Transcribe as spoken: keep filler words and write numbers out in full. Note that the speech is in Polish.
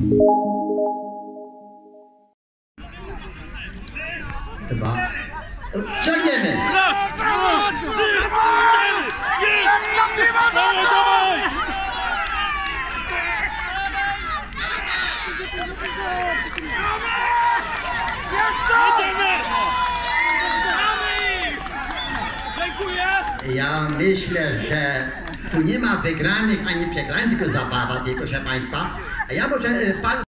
Dwa. Ciągniemy! Raz, dwa, trzy, cztery, jest! Dawaj, dawaj! Jedziemy! Dziękuję! Ja myślę, że tu nie ma wygranych ani przegranych, tylko zabawa, tylko proszę Państwa. A ja może pan